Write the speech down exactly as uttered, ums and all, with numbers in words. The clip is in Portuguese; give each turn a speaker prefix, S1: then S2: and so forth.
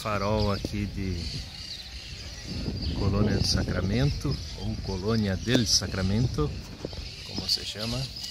S1: farol aqui de Colônia do Sacramento, ou Colônia del Sacramento, como se chama.